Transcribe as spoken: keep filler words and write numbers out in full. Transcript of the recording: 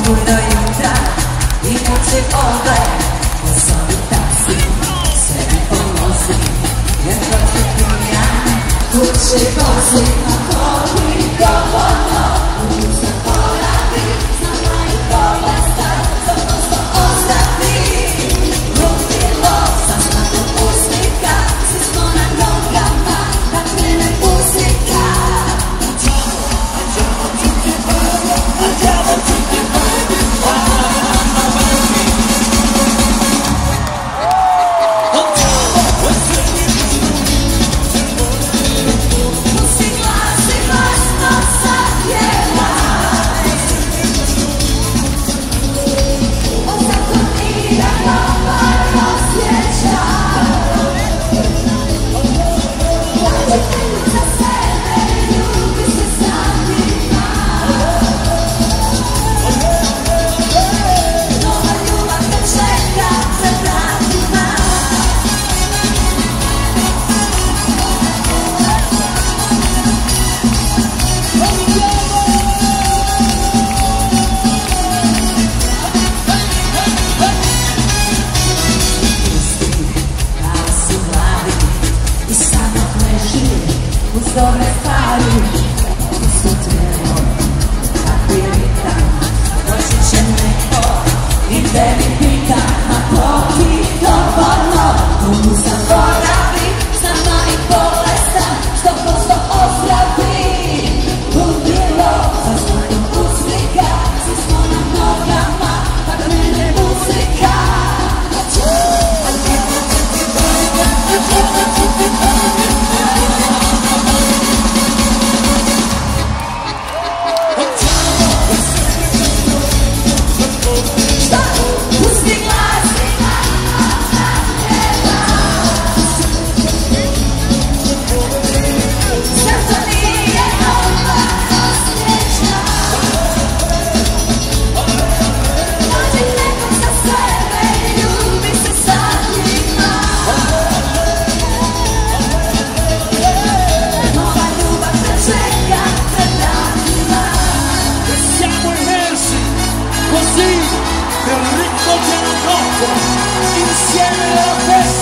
pokój do jutra i nocy oddech. Wesoły taksy, serii pomocy, jak dobrze dnia, krótszy bozy, a pokój do wolno. Muszę pola być, sama i bolesta, to prosto ostatni. Lubię los, za smaką uśmiecha, zyskona noga ma, tak tyle muzyka. Dobre stvari, questo treno, la verità, non si c'è neko, in verità, ma pochi dovolno, non usa poravi, sama i bolesta, sto prosto ozdravi, ubilo, zaznajem uslika, svi smo na nogama, pa krene muzika. Così, per ritmo pianoforte, insieme alla festa.